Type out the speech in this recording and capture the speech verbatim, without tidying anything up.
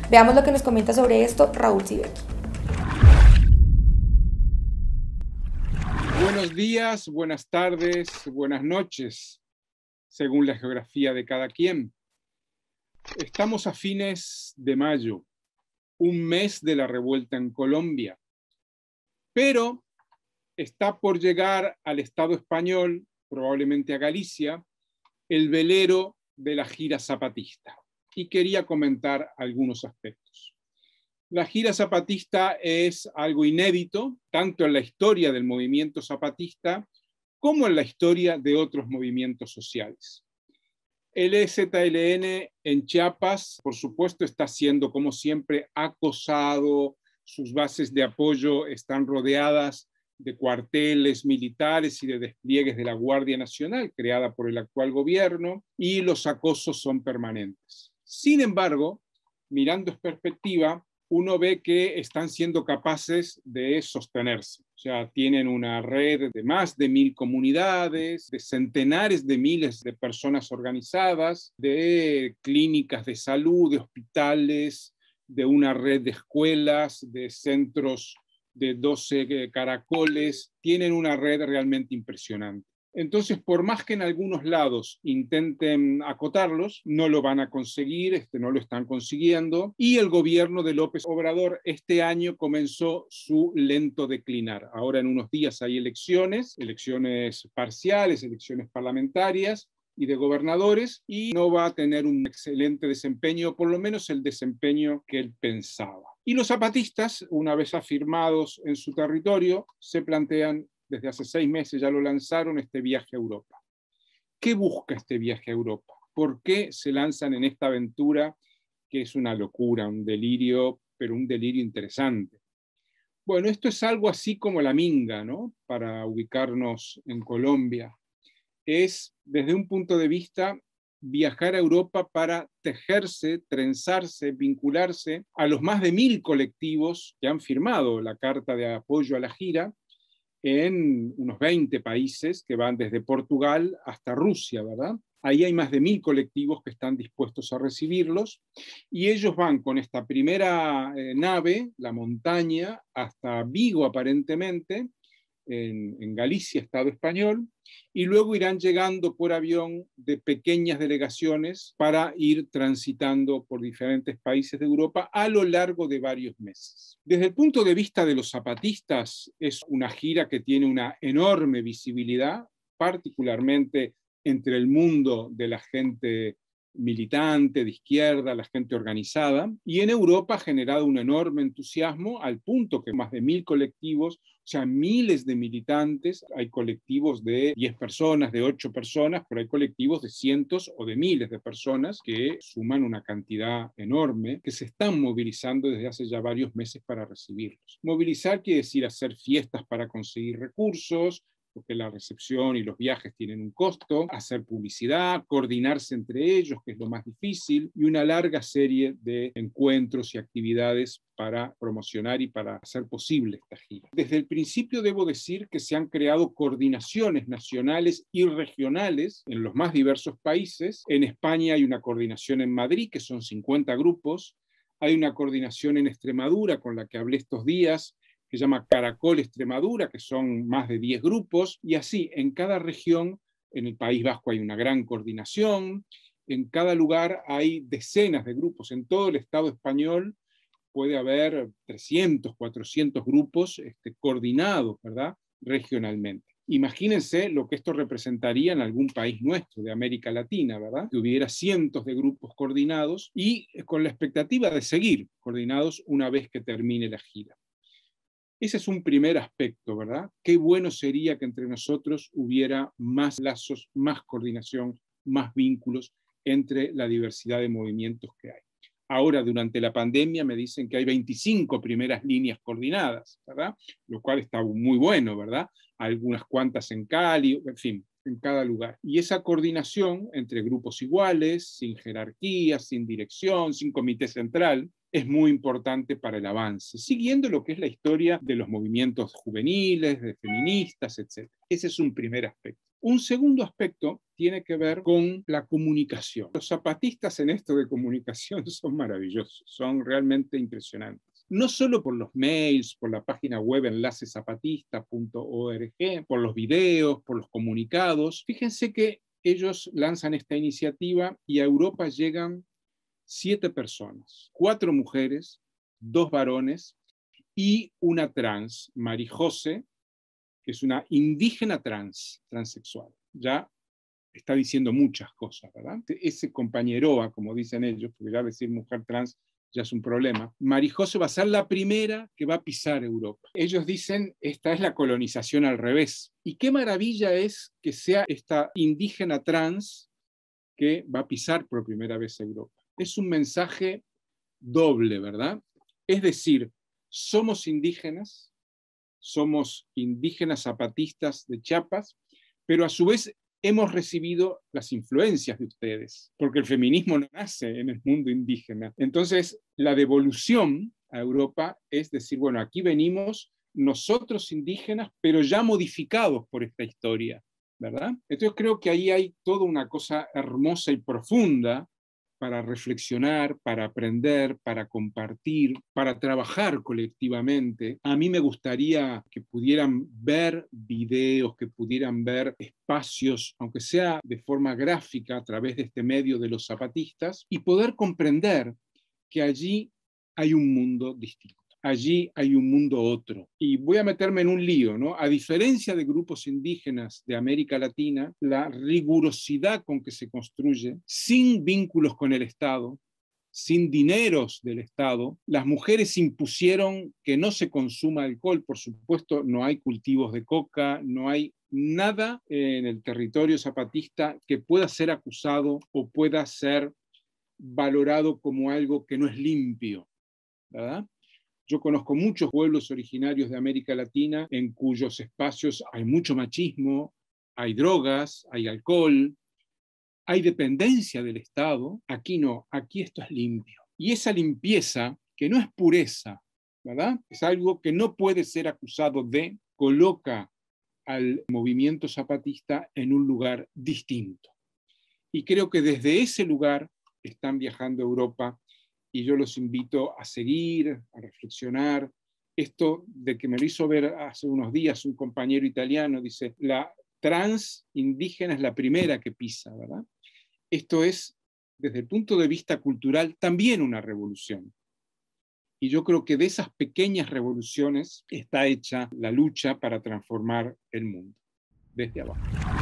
Veamos lo que nos comenta sobre esto Raúl Sibeki. Buenos días, buenas tardes, buenas noches, según la geografía de cada quien. Estamos a fines de mayo, un mes de la revuelta en Colombia, pero está por llegar al Estado español, probablemente a Galicia, el velero de la gira zapatista. Y quería comentar algunos aspectos. La gira zapatista es algo inédito, tanto en la historia del movimiento zapatista como en la historia de otros movimientos sociales. El E Z L N en Chiapas, por supuesto, está siendo, como siempre, acosado, sus bases de apoyo están rodeadas de cuarteles militares y de despliegues de la Guardia Nacional, creada por el actual gobierno, y los acosos son permanentes. Sin embargo, mirando en perspectiva, uno ve que están siendo capaces de sostenerse. O sea, tienen una red de más de mil comunidades, de centenares de miles de personas organizadas, de clínicas de salud, de hospitales, de una red de escuelas, de centros de doce caracoles. Tienen una red realmente impresionante. Entonces, por más que en algunos lados intenten acotarlos, no lo van a conseguir, este, no lo están consiguiendo, y el gobierno de López Obrador este año comenzó su lento declinar. Ahora en unos días hay elecciones, elecciones parciales, elecciones parlamentarias y de gobernadores, y no va a tener un excelente desempeño, por lo menos el desempeño que él pensaba. Y los zapatistas, una vez afirmados en su territorio, se plantean, desde hace seis meses ya lo lanzaron, este viaje a Europa. ¿Qué busca este viaje a Europa? ¿Por qué se lanzan en esta aventura que es una locura, un delirio, pero un delirio interesante? Bueno, esto es algo así como la minga, ¿no? Para ubicarnos en Colombia. Es, desde un punto de vista, viajar a Europa para tejerse, trenzarse, vincularse a los más de mil colectivos que han firmado la carta de apoyo a la gira, en unos veinte países que van desde Portugal hasta Rusia, ¿verdad? Ahí hay más de mil colectivos que están dispuestos a recibirlos y ellos van con esta primera eh, nave, la montaña, hasta Vigo aparentemente, en, en Galicia, Estado español, y luego irán llegando por avión de pequeñas delegaciones para ir transitando por diferentes países de Europa a lo largo de varios meses. Desde el punto de vista de los zapatistas, es una gira que tiene una enorme visibilidad, particularmente entre el mundo de la gente militante, de izquierda, la gente organizada, y en Europa ha generado un enorme entusiasmo al punto que más de mil colectivos, o sea, miles de militantes, hay colectivos de diez personas, de ocho personas, pero hay colectivos de cientos o de miles de personas que suman una cantidad enorme, que se están movilizando desde hace ya varios meses para recibirlos. Movilizar quiere decir hacer fiestas para conseguir recursos, porque la recepción y los viajes tienen un costo, hacer publicidad, coordinarse entre ellos, que es lo más difícil, y una larga serie de encuentros y actividades para promocionar y para hacer posible esta gira. Desde el principio debo decir que se han creado coordinaciones nacionales y regionales en los más diversos países. En España hay una coordinación en Madrid, que son cincuenta grupos, hay una coordinación en Extremadura, con la que hablé estos días, que se llama Caracol Extremadura, que son más de diez grupos, y así en cada región, en el País Vasco hay una gran coordinación, en cada lugar hay decenas de grupos, en todo el Estado español puede haber trescientos, cuatrocientos grupos este, coordinados, ¿verdad?, regionalmente. Imagínense lo que esto representaría en algún país nuestro, de América Latina, ¿verdad?, que hubiera cientos de grupos coordinados y con la expectativa de seguir coordinados una vez que termine la gira. Ese es un primer aspecto, ¿verdad? Qué bueno sería que entre nosotros hubiera más lazos, más coordinación, más vínculos entre la diversidad de movimientos que hay. Ahora, durante la pandemia, me dicen que hay veinticinco primeras líneas coordinadas, ¿verdad? Lo cual está muy bueno, ¿verdad? Algunas cuantas en Cali, en fin, en cada lugar. Y esa coordinación entre grupos iguales, sin jerarquía, sin dirección, sin comité central, es muy importante para el avance, siguiendo lo que es la historia de los movimientos juveniles, de feministas, etcétera. Ese es un primer aspecto. Un segundo aspecto tiene que ver con la comunicación. Los zapatistas en esto de comunicación son maravillosos, son realmente impresionantes. No solo por los mails, por la página web enlace zapatista punto org, por los videos, por los comunicados. Fíjense que ellos lanzan esta iniciativa y a Europa llegan siete personas, cuatro mujeres, dos varones y una trans, Marijose, que es una indígena trans, transexual. Ya está diciendo muchas cosas, ¿verdad? Ese compañeroa, como dicen ellos, porque ya decir mujer trans ya es un problema. Marijose va a ser la primera que va a pisar Europa. Ellos dicen, esta es la colonización al revés. Y qué maravilla es que sea esta indígena trans que va a pisar por primera vez Europa. Es un mensaje doble, ¿verdad? Es decir, somos indígenas, somos indígenas zapatistas de Chiapas, pero a su vez hemos recibido las influencias de ustedes, porque el feminismo no nace en el mundo indígena. Entonces, la devolución a Europa es decir, bueno, aquí venimos nosotros indígenas, pero ya modificados por esta historia, ¿verdad? Entonces creo que ahí hay toda una cosa hermosa y profunda para reflexionar, para aprender, para compartir, para trabajar colectivamente. A mí me gustaría que pudieran ver videos, que pudieran ver espacios, aunque sea de forma gráfica, a través de este medio de los zapatistas, y poder comprender que allí hay un mundo distinto. Allí hay un mundo otro. Y voy a meterme en un lío, ¿no? A diferencia de grupos indígenas de América Latina, la rigurosidad con que se construye, sin vínculos con el Estado, sin dineros del Estado, las mujeres impusieron que no se consuma alcohol. Por supuesto, no hay cultivos de coca, no hay nada en el territorio zapatista que pueda ser acusado o pueda ser valorado como algo que no es limpio, ¿verdad? Yo conozco muchos pueblos originarios de América Latina en cuyos espacios hay mucho machismo, hay drogas, hay alcohol, hay dependencia del Estado. Aquí no, aquí esto es limpio. Y esa limpieza, que no es pureza, ¿verdad? Es algo que no puede ser acusado de, coloca al movimiento zapatista en un lugar distinto. Y creo que desde ese lugar están viajando a Europa. Y yo los invito a seguir, a reflexionar. Esto de que me lo hizo ver hace unos días un compañero italiano, dice, la trans indígena es la primera que pisa, ¿verdad? Esto es, desde el punto de vista cultural, también una revolución. Y yo creo que de esas pequeñas revoluciones está hecha la lucha para transformar el mundo, desde abajo.